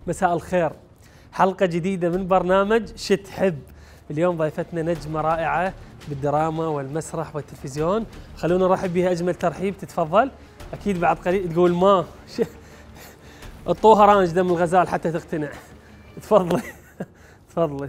مساء الخير. حلقة جديدة من برنامج شو تحب. اليوم ضيفتنا نجمة رائعة بالدراما والمسرح والتلفزيون، خلونا نرحب بها أجمل ترحيب. تتفضل. أكيد بعد قليل تقول ما الطوها رانج دم الغزال حتى تقتنع. تفضلي تفضلي.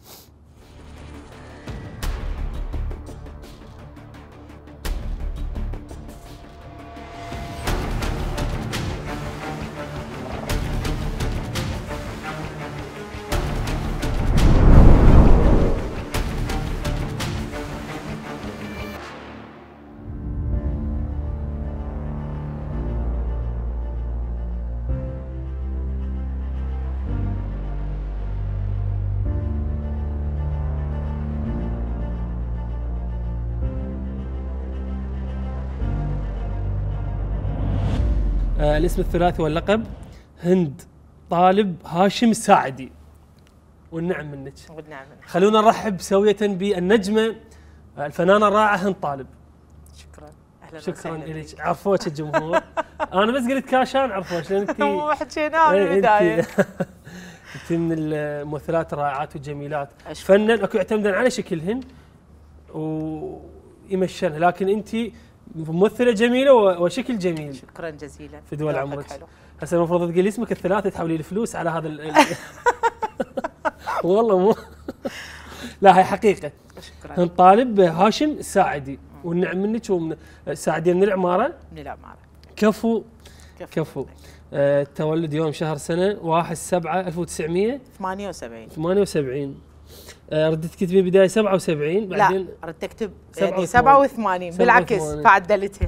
الاسم الثلاثي واللقب هند طالب هاشم الساعدي. والنعم منك. والنعم منك. خلونا نرحب سوية بالنجمة الفنانة الرائعة هند طالب. شكرا. اهلا شكرا لك. عرفوك الجمهور. انا بس قلت كاشان عرفوك لان انت مو حكيناها من البدايه. انت من الممثلات الرائعات والجميلات. فنا اكو يعتمدون على شكلهن ويمشنها، لكن انت ممثلة جميلة وشكل جميل. شكرا جزيلا. في دول عمرك. هسه المفروض تقولي اسمك الثلاثي تحولي الفلوس على هذا والله مو لا هي حقيقة. شكرا. هند طالب هاشم الساعدي. والنعم منك ومن الساعدية من العمارة. من العمارة. كفو. التولد يوم شهر سنة 1/7/1978. 78. ردت تكتبي بداية 77 بعدين لا ردت اكتب يعني 87 بالعكس فعدلتها.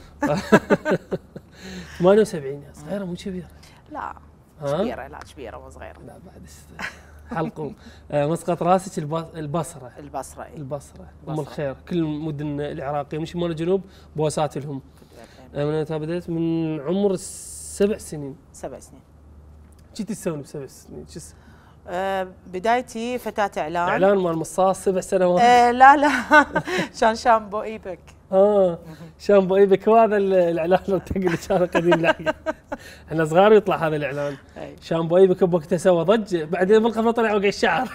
78 يا صغيرة مو كبيرة. لا كبيرة. لا كبيرة مو صغيرة. لا بعد حلقوا. مسقط راسك البصرة. ام الخير. كل المدن العراقية من شمال الجنوب بوسات لهم. من متى بديت؟ من عمر 7 سنين. 7 سنين. جيتي تسوين ب7 سنين شو بدايتي فتاة إعلان. إعلان مال مصاص 7 سنوات. لا كان شامبو إيبك. شامبو إيبك. وهذا الإعلان لو تقول كان قديم لحقه. احنا صغار يطلع هذا الإعلان. شامبو إيبك بوقتها سوى ضجة، بعدين بالقفة طلع وقع الشعر.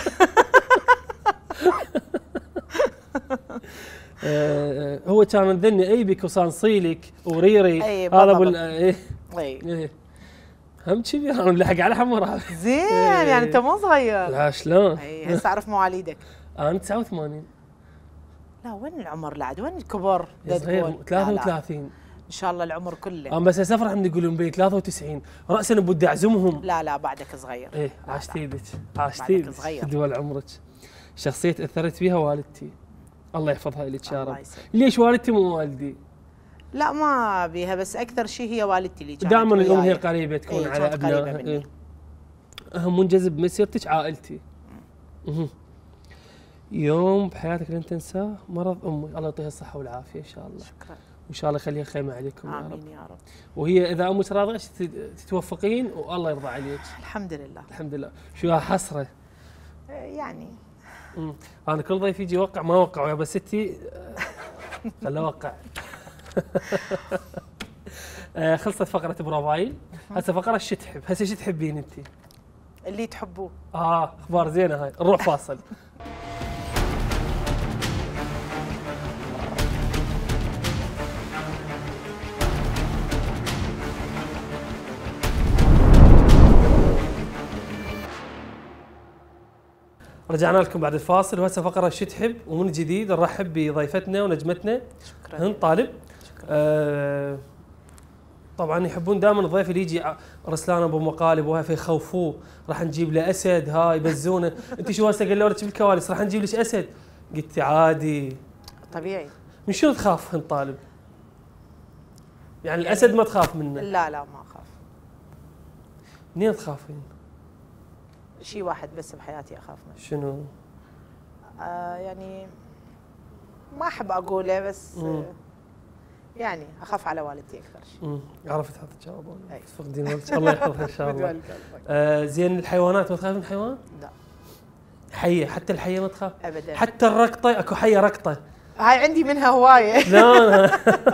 هو كان ذني ايبك وصانصيلك وريري. هذا ابو ايه هم كبير انا لحق على حمر. زين يعني انت مو صغير. لا شلون؟ اي هسه اعرف مواليدك. انا 89. لا وين العمر لعد؟ وين الكبر؟ صغير 33 ان شاء الله العمر كله. بس اسافر هم يقولون بي 93 راسا بدي اعزمهم. لا بعدك صغير. ايه عاشتيلك في دول عمرك. شخصية اثرت فيها والدتي الله يحفظها لك يا رب. ليش والدتي مو والدي؟ لا ما بيها بس اكثر شيء هي والدتي اللي كانت دائما الام هي قريبه تكون على ابنائها. اهم منجذب بمسيرتك عائلتي. يوم بحياتك لن تنساه مرض امي، الله يعطيها الصحه والعافيه ان شاء الله. شكرا. وان شاء الله يخليها خيمه عليكم يا رب. امين يا رب. وهي اذا امك راضيه تتوفقين والله يرضى عليك. الحمد لله. الحمد لله. شو حسره يعني. انا كل ضيف يجي يوقع ما وقع، بس ستي خله وقع. خلصت فقرة بروفايل. هسه فقرة شو تحب. هسه شو تحبين انت؟ اللي تحبوه. اخبار زينة هاي. نروح فاصل. رجعنا لكم بعد الفاصل وهسه فقرة شو تحب، ومن جديد نرحب بضيفتنا ونجمتنا هند طالب. طبعا يحبون دائما الضيف اللي يجي رسلان ابو مقالب وهاي فيخوفوه، راح نجيب له اسد هاي يبزونه. انت شو هسه قالوا لك بالكواليس راح نجيب لك اسد؟ قلت عادي طبيعي. من شنو تخاف هند طالب؟ يعني الاسد ما تخاف منه؟ لا ما اخاف. منين تخافين؟ شيء واحد بس بحياتي اخاف منه. شنو؟ يعني ما احب اقوله بس يعني اخاف على والدتي اكثر شيء. عرفت هذا الجواب. تفقدين والدتك الله يحفظها ان شاء الله. زين الحيوانات ما تخاف من الحيوان؟ لا. حيه؟ حتى الحيه ما تخاف؟ ابدا. حتى الرقطه؟ اكو حيه رقطه هاي عندي منها هوايه. لا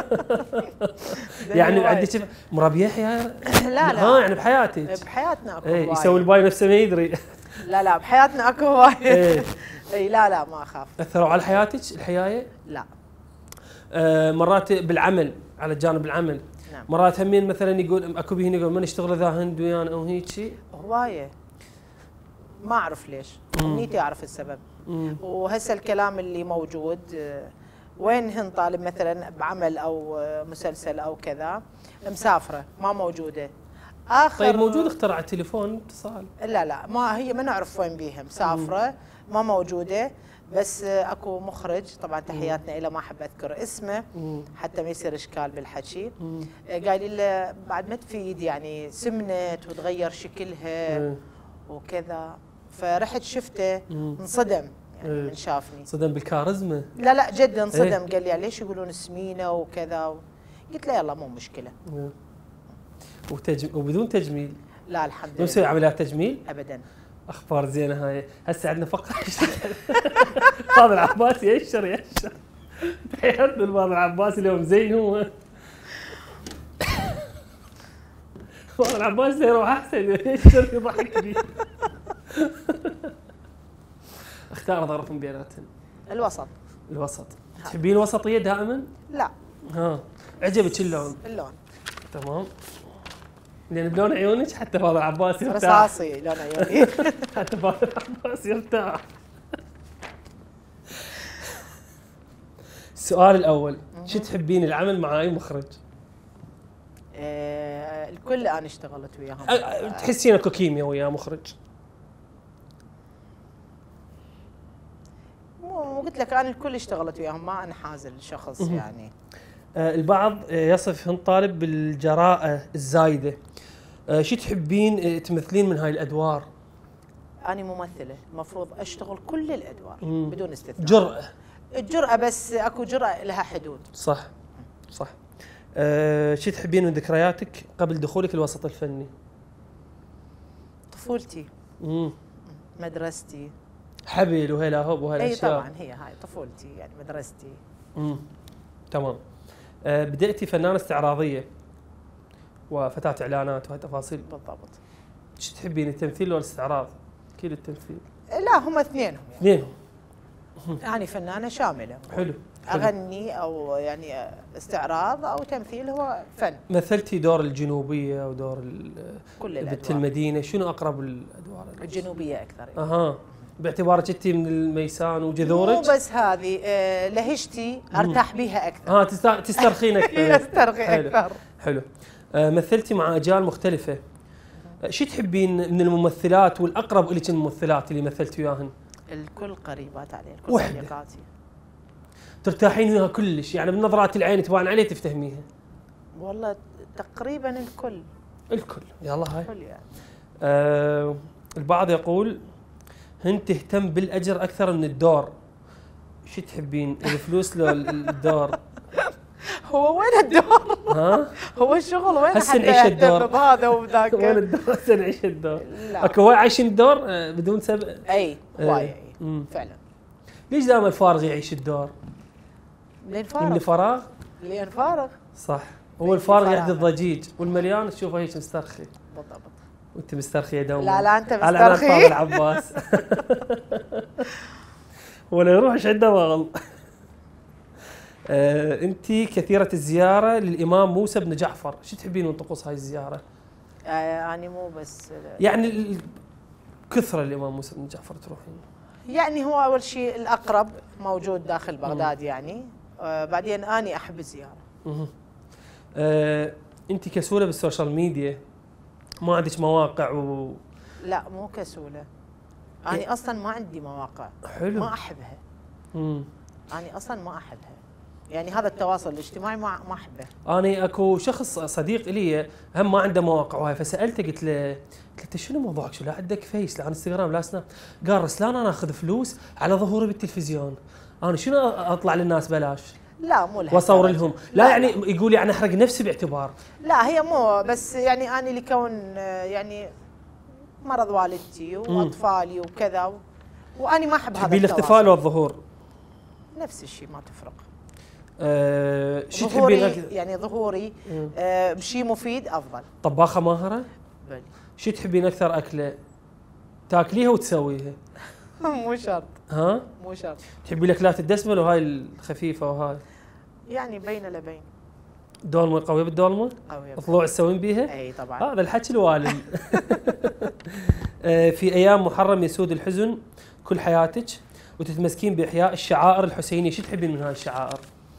يعني عندك مربيه حياه؟ لا ها يعني بحياتك؟ بحياتنا اكو ايه هوايه. يسوي الباي نفسه ما يدري. لا بحياتنا اكو هوايه. ايه اي لا ما اخاف. اثروا على حياتك الحيايه؟ لا. مرات بالعمل، على جانب العمل. نعم. مرات همين مثلا يقول اكو بهن يقول ما نشتغل ذا هند ويانا او هيك شيء. هوايه ما اعرف ليش، امنيتي اعرف السبب. وهسه الكلام اللي موجود وين هن طالب مثلا بعمل او مسلسل او كذا، مسافره ما موجوده. اخر طيب موجود اخترع التليفون اتصال. لا ما هي ما نعرف وين بيها، مسافره ما موجوده. بس اكو مخرج طبعا تحياتنا له، ما احب اذكر اسمه حتى ما يصير اشكال بالحكي. قايل له بعد ما تفيد يعني سمنت وتغير شكلها وكذا. فرحت شفته انصدم يعني من شافني. صدم بالكاريزما؟ لا جدا انصدم. قال لي ليش يقولون سمينه وكذا. قلت له يلا مو مشكله. وبدون تجميل؟ لا الحمد لله. مو مسوي عمليات تجميل؟ ابدا. اخبار زينه هاي. هسه عندنا فقره فاضل العباسي يشر تحياتنا لفاضل العباسي اليوم زين هو. فاضل العباسي يروح احسن يشر يضحك بي. اختار ظرف من بيناتهم. الوسط. تحبين الوسطيه دائما؟ لا. ها عجبك اللون؟ اللون تمام. لان بلون عيونك حتى فاضل العباسي يرتاح. رصاصي لون عيوني. حتى فاضل العباسي يرتاح. السؤال الاول، شو تحبين العمل مع اي مخرج؟ الكل انا اشتغلت وياهم. تحسين اكو كيمياء ويا مخرج؟ مو قلت لك انا الكل اشتغلت وياهم، ما انحاز الشخص يعني. البعض يصف هند طالب بالجراءة الزايدة. شو تحبين تمثلين من هاي الادوار؟ انا ممثلة، المفروض اشتغل كل الادوار بدون استثناء. جرأة. الجرأة بس اكو جرأة لها حدود. صح. شو تحبين من ذكرياتك قبل دخولك الوسط الفني؟ طفولتي. مدرستي. حبل وهلا هوب وهالاشياء. اي طبعا هي هاي طفولتي يعني مدرستي. تمام. بدأتي فنانة استعراضية وفتاة اعلانات وهي تفاصيل. بالضبط. شو تحبين التمثيل ولا الاستعراض؟ اكيد التمثيل. لا هم اثنينهم. يعني فنانة شاملة. حلو. اغني او يعني استعراض او تمثيل هو فن. مثلتي دور الجنوبية ودور كل الادوار. بنت المدينة، شنو اقرب الادوار؟ الجنوبية اكثر. باعتبارك انت من الميسان وجذورك؟ مو بس هذه لهجتي ارتاح بها اكثر. تسترخين اكثر. استرخي اكثر. حلو. مثلتي مع اجيال مختلفة. شو تحبين من الممثلات والاقرب لك الممثلات اللي مثلتي وياهن؟ الكل قريبات علي، الكل صديقاتي. ترتاحين وياها كلش يعني بنظرات العين تبان عليه تفتهميها؟ والله تقريبا الكل. يلا هاي. الكل يعني. البعض يقول هند تهتم بالاجر اكثر من الدور. شو تحبين الفلوس لو الدور؟ هو وين الدور؟ هو الشغل وين؟ هسه نعيش الدور بهذا وبذاك. وين الدور؟ هسه نعيش الدور. اكو هواي عايشين الدور بدون سبب. اي هواي فعلا. ليش دائما الفارغ يعيش الدور؟ لين فارغ. من الفراغ؟ لين فارغ. صح. هو الفارغ يحدث الضجيج والمليان تشوفه هيك مسترخي. بالضبط. وانت مسترخيه دوما. لا انت مسترخي. على فاضل العباس. ولا يروحش عنده ضغط. انت كثيرة الزيارة للامام موسى بن جعفر، شو تحبين من طقوس هاي الزيارة؟ يعني مو بس يعني كثرة الامام موسى بن جعفر تروحين؟ يعني هو اول شيء الاقرب موجود داخل بغداد يعني. بعدين اني احب الزيارة. انت كسولة بالسوشيال ميديا، ما عندك مواقع لا مو كسولة. أنا أصلاً ما عندي مواقع. حلو. ما أحبها. أنا أصلاً ما أحبها. يعني هذا التواصل الاجتماعي ما أحبه. أنا أكو شخص صديق لي هم ما عنده مواقع وهاي، فسألته قلت له شنو موضوعك؟ شو لا عندك فيس لا انستغرام لا سناب؟ قال رسلان أنا أخذ فلوس على ظهوري بالتلفزيون، أنا شنو أطلع للناس بلاش؟ لا مو لها واصور لهم. لا يعني يقول يعني احرق نفسي باعتبار. لا هي مو بس يعني انا لكون يعني مرض والدتي واطفالي وكذا، وانا ما احب هذا الاختفاء والظهور. نفس الشيء ما تفرق. شو تحبين يعني ظهوري بشيء مفيد افضل. طباخه ماهره؟ بلي. شو تحبين اكثر اكله تاكليها وتسويها؟ مو شرط. ها؟ مو شرط. تحبي الاكلات الدسمه وهاي الخفيفه وهاي؟ يعني بين لبين. دولمه قويه بالدولمه؟ قويه. ضلوع تسوين بيها؟ اي طبعا. هذا الحكي الوالد. في ايام محرم يسود الحزن كل حياتك وتتمسكين باحياء الشعائر الحسينيه، شو تحبين من هاي الشعائر؟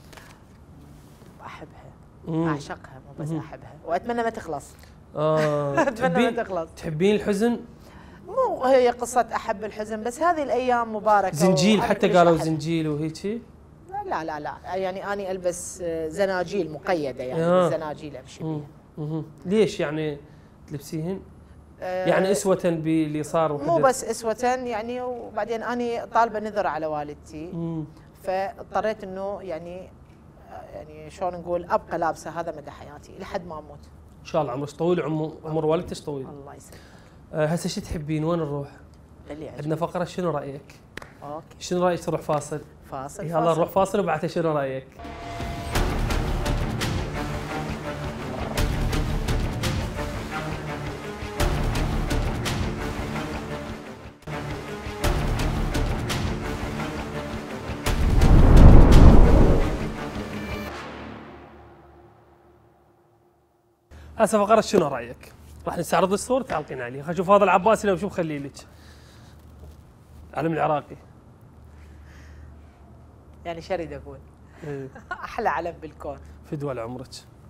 احبها. اعشقها مو بس احبها واتمنى ما تخلص. اتمنى ما تخلص. تحبين الحزن؟ مو هي قصة أحب الحزن بس هذه الأيام مباركة. زنجيل حتى قالوا زنجيل وهيك؟ لا لا لا يعني أنا ألبس زناجيل مقيدة يعني زناجيل أمشي بيها. ليش يعني تلبسيهن؟ يعني أسوة باللي صار مو بس أسوة يعني وبعدين أنا طالبة نذر على والدتي فاضطريت إنه يعني شلون نقول أبقى لابسة هذا مدى حياتي لحد ما أموت. إن شاء الله عمرك طويل عمر والدتك طويل. الله يسلمك. هسه شو تحبين وين نروح؟ عندنا فقرة شنو رأيك؟ اوكي. شنو رأيك تروح فاصل؟ فاصل. يلا نروح فاصل وبعدها شنو رأيك؟ هسه فقرة شنو رأيك؟ راح نستعرض الصور تعلقين عليها، خلينا نشوف هذا العباسي لو شو مخلي لك. علم العراقي. يعني شو اريد اقول؟ احلى علم بالكون. فدوى لعمرك.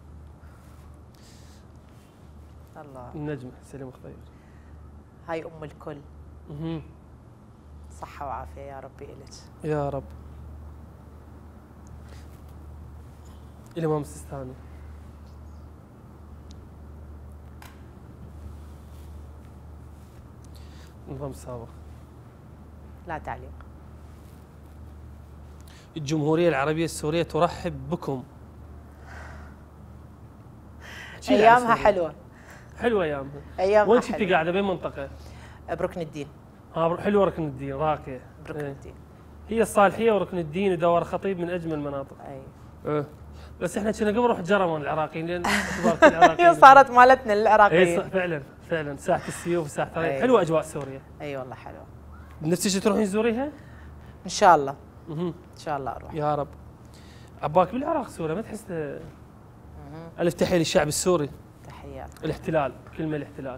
الله. النجمة سليم خضير. هاي ام الكل. صحة وعافية يا ربي إلك. يا رب. الإمام السيستاني. النظام السابق. لا تعليق. الجمهورية العربية السورية ترحب بكم. أيامها حلوة. حلوة أيامها. أيامها وين كنتي قاعدة بين منطقة؟ بركن الدين. حلوة ركن الدين راقية. بركن الدين. هي الصالحية وركن الدين ودوار خطيب من أجمل المناطق. أي. بس احنا كنا قبل نروح جرمون العراقيين لأن العراقيين. هي صارت مالتنا العراقيين. فعلا فعلا ساحة السيوف وساحة الريح. حلوة أجواء سوريا. أي والله حلوة. نفسك تروحين تزوريها؟ إن شاء الله. إن شاء الله أروح. يا رب. عباك بالعراق سوريا ما تحس ألف تحية للشعب السوري. تحيات. الاحتلال كلمة الاحتلال.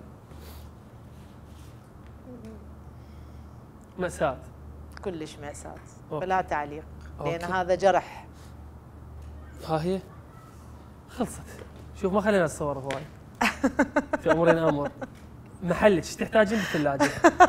مأساة. كلش مأساة. فلا تعليق لأن أوكي. هذا جرح. ها هي خلصت. شوف ما خلينا الصور هواي. في أمرين أمر. محلك ايش تحتاجين بالثلاجة؟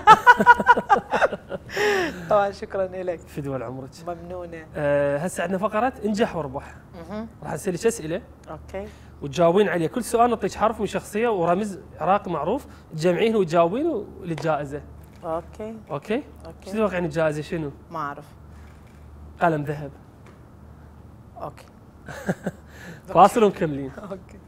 طبعا شكرا لك. فدوى لعمرك. ممنونة. هسه عندنا فقرة انجح واربح. راح اسألك أسئلة. اوكي. وتجاوبين عليها، كل سؤال نعطيك حرف من شخصية ورمز عراقي معروف، تجمعين وتجاوبين للجائزة. اوكي. اوكي؟ شو تتوقعين الجائزة شنو؟ ما اعرف. قلم ذهب. اوكي. فاصل ومكملين. اوكي.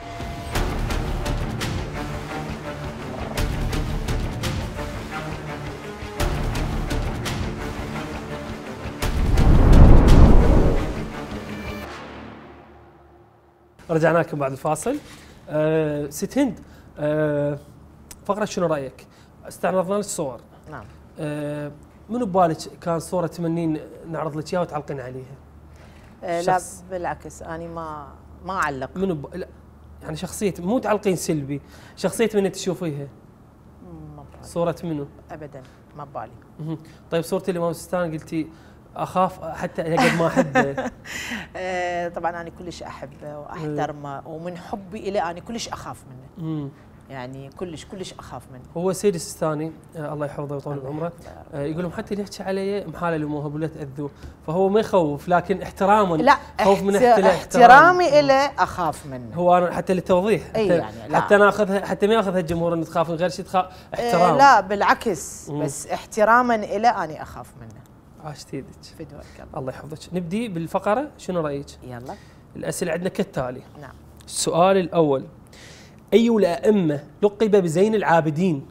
رجعنا لكم بعد الفاصل. ست هند، فقرة شنو رأيك؟ استعرضنا لك صور. نعم. منو ببالك كان صورة تمنين نعرض لك اياها وتعلقين عليها؟ لا بالعكس انا ما اعلق. منو لا يعني شخصية مو تعلقين سلبي، شخصية من تشوفيها؟ ما ببالي. صورة منو؟ ابدا ما ببالي. طيب صورة الإمام السيستاني قلتي اخاف حتى قد ما احبه. طبعا انا كلش احبه واحترمه ومن حبي اليه انا كلش اخاف منه. يعني كلش اخاف منه. هو سيد السيستاني الله يحفظه ويطول بعمره يقول لهم حتى اللي يحكي علي محاله لموهب ولا تاذوه، فهو ما يخوف لكن احتراما. لا خوف من احترامي له اخاف منه. هو أنا حتى للتوضيح حتى, يعني حتى ناخذها حتى ما ياخذها الجمهور ان تخاف من غير شيء تخاف احترام. لا بالعكس بس احتراما له انا اخاف منه. عاشت يدك. فدوك الله يحفظك. نبدي بالفقره شنو رايك؟ يلا. الاسئله عندنا كالتالي. نعم. السؤال الاول: أي الأئمة لقب بزين العابدين؟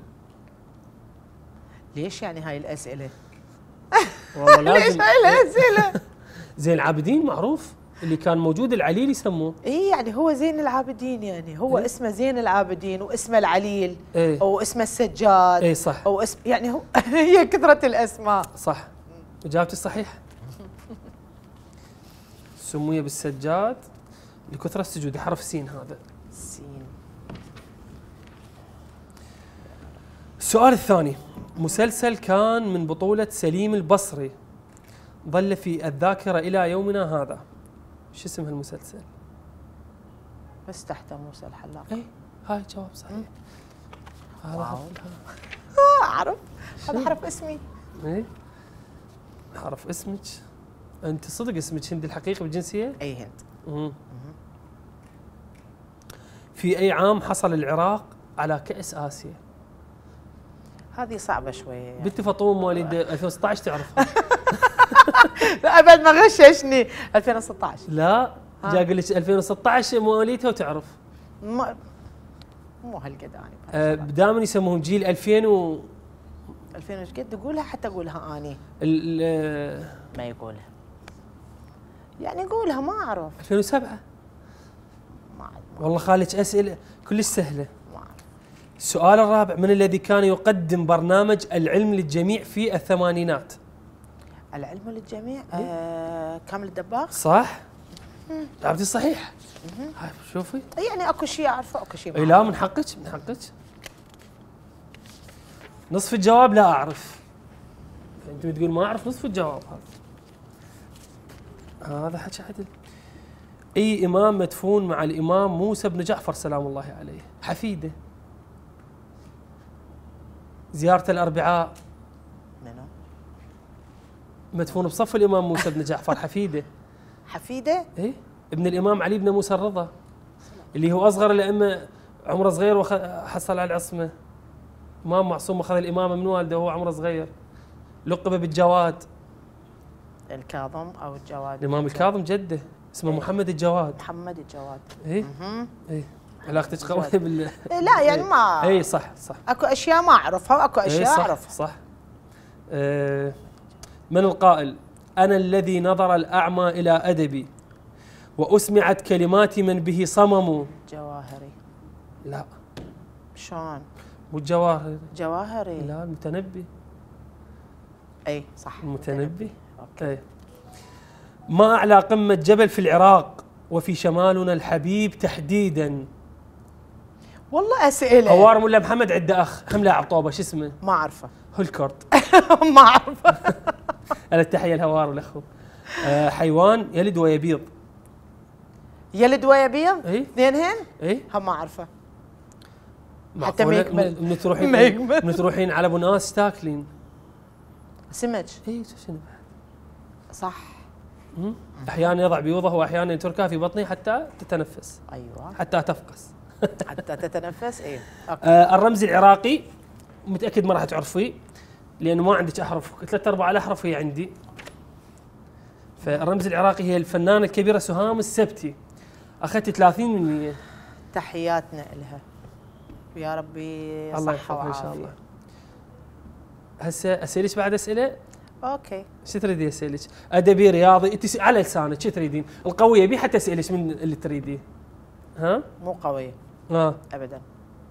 ليش يعني هاي الأسئلة؟ والله لازم. ليش هاي الأسئلة؟ زين العابدين معروف، اللي كان موجود العليل يسموه. اي يعني هو زين العابدين، يعني هو اسمه زين العابدين واسمه العليل او اسمه السجاد. اي صح. او اسم يعني هو هي كثرة الاسماء. صح، اجابتي صحيحة. سمي بالسجاد لكثرة السجود، حرف سين هذا. سين. السؤال الثاني، مسلسل كان من بطولة سليم البصري ظل في الذاكرة إلى يومنا هذا، شو اسم هالمسلسل؟ بس تحت موسى الحلاق. اي هاي جواب صحيح. هذا اعرف هذا حرف اسمي. اي حرف اسمك. انت صدق اسمك هندي الحقيقي بالجنسية؟ اي هند. في اي عام حصل العراق على كأس آسيا؟ هذه صعبة شوية يعني. بنت فاطمة مواليد 2016 تعرفها؟ لا ابد ما غششني. 2016. لا جا اقول لك 2016 مواليدها وتعرف. مو هالقد يعني. دائما يسموهم جيل 2000 و 2000 ايش قد تقولها حتى اقولها اني. ما يقولها. يعني قولها ما اعرف. 2007. ما اعرف. والله خالك اسئله كلش سهله. ما اعرف. السؤال الرابع، من الذي كان يقدم برنامج العلم للجميع في الثمانينات؟ العلم للجميع. كامل الدباغ. صح. جاوبتي صحيح. هاي شوفي. يعني اكو شيء اعرفه اكو شيء ما لا من حقك، من حقك. نصف الجواب لا اعرف. انت بتقول ما اعرف نصف الجواب هذا حكي عدل. اي امام مدفون مع الامام موسى بن جعفر سلام الله عليه؟ حفيده. زيارة الاربعاء. منو؟ مدفون بصف الامام موسى بن جعفر حفيده. حفيده؟ اي ابن الامام علي بن موسى الرضا، اللي هو اصغر الائمه، عمره صغير وحصل على العصمه. امام معصوم اخذ الامامه من والده وهو عمره صغير. لقب بالجواد. الكاظم او الجواد؟ الامام الكاظم جده اسمه محمد الجواد. محمد الجواد. اي علاقتك قويه بال لا يعني ما. اي صح صح. اكو اشياء ما اعرفها واكو اشياء صح اعرفها. صح. من القائل انا الذي نظر الاعمى الى ادبي واسمعت كلمات من به صمم؟ جواهري. لا. شلون؟ مو الجواهري. جواهري. لا المتنبي. اي صح المتنبي. اي. ما اعلى قمة جبل في العراق وفي شمالنا الحبيب تحديدا؟ والله اسئله. هوارم ولا محمد عنده اخ هم لاعب طوبه، شو اسمه؟ ما اعرفه. هولكورت. ما اعرفه. انا التحيه الهوار والاخو. حيوان يلد ويبيض. يلد ويبيض؟ اي اثنينهن؟ اي هم ما اعرفه. حتى ما يكمل. من تروحين على ابو ناس تاكلين سمك. اي شنو بعد؟ صح. احيانا يضع بيوضه واحيانا يتركها في بطنه حتى تتنفس. ايوه حتى تفقس. حتى تتنفس. اي الرمز العراقي متاكد ما راح تعرفيه لانه ما عندك احرف، 3/4 الاحرف هي عندي. فالرمز العراقي هي الفنانه الكبيره سهام السبتي، اخذت 30%. تحياتنا لها ويا ربي الله صحه يحفظها ان وعافيه. شاء الله. هسه اسالك بعد اسئله. اوكي. شو تريدي اسالك؟ ادبي رياضي انت على لسانك، شو تريدين؟ القويه بي حتى اسالك من اللي تريديه. ها؟ مو قويه. ابدا.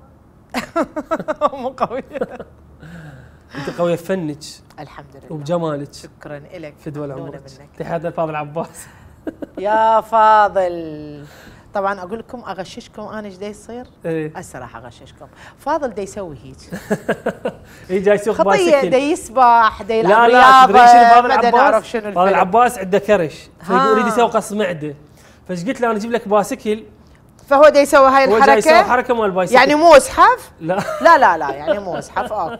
مو قويه. انت قويه بفنك. الحمد لله. وبجمالك. شكرا لك. فدوى عمرك. تحياتنا لفاضل عباس. يا فاضل. طبعا اقول لكم اغششكم انا ايش دا يصير؟ ايه هسه راح اغششكم. فاضل دا يسوي هيك. اي جاي يسوق خطيه، باسكل. دا يسبح، دا يلعب لا رياضه. تدري شنو فاضل ما عباس؟ نعرف شنو فاضل الفيلم. عباس عنده كرش فيريد يسوي قص معده، فايش قلت له انا اجيب لك باسكل. فهو دا يسوي هاي هو الحركه. جاي يسوي حركه مال بايسكل. يعني مو اسحف؟ لا لا يعني مو اسحف. اوكي.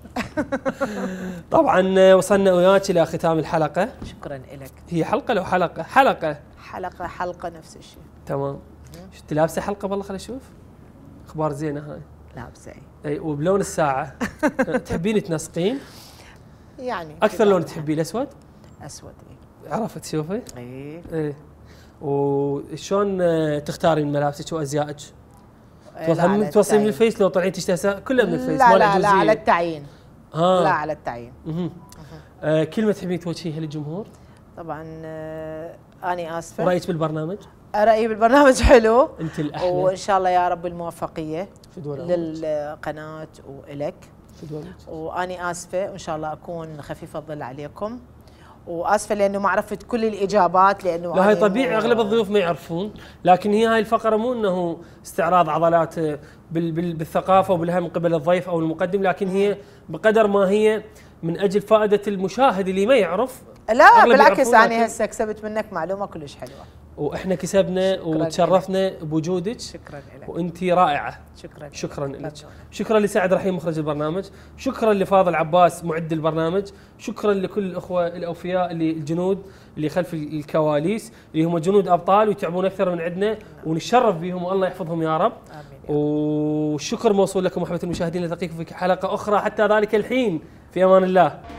طبعا وصلنا وياك الى ختام الحلقه. شكرا لك. هي حلقه لو حلقه؟ حلقه نفس الشيء. تمام. شفت لابسه حلقه والله، خليني اشوف. اخبار زينه هاي. لابسه اي وبلون الساعه. تحبين تنسقين؟ يعني اكثر لون تحبيه الاسود؟ اسود. عرفت تشوفي؟ اي. وشلون تختارين ملابسك وازيائك؟ توصلين من الفيس لو طلعين تشتهي كلها من الفيس؟ لا على التعيين. لا على التعيين. كلمه تحبين توجهيها للجمهور؟ طبعا اني اسفه. رايك بالبرنامج؟ رايي بالبرنامج حلو، انت الاحلى، وان شاء الله يا رب الموفقيه شدوا للقناه والك. شدوا واني اسفه، وان شاء الله اكون خفيفه الظل عليكم، واسفه لانه ما عرفت كل الاجابات، لانه لا هي طبيعي اغلب الضيوف ما يعرفون، لكن هي هاي الفقره مو انه استعراض عضلات بالثقافه وبالهم من قبل الضيف او المقدم، لكن هي بقدر ما هي من اجل فائده المشاهد اللي ما يعرف. لا بالعكس، انا هسه كسبت منك معلومه كلش حلوه، واحنا كسبنا وتشرفنا بوجودك. شكرا لك، وانت رائعه. شكرا لك. شكرا لسعد رحيم مخرج البرنامج، شكرا لفاضل عباس معد البرنامج، شكرا لكل الاخوه الاوفياء اللي الجنود اللي خلف الكواليس اللي هم جنود ابطال ويتعبون اكثر من عندنا، ونتشرف بهم والله يحفظهم يا رب. امين. والشكر موصول لكم محبه المشاهدين، نلتقيكم في حلقه اخرى، حتى ذلك الحين في امان الله.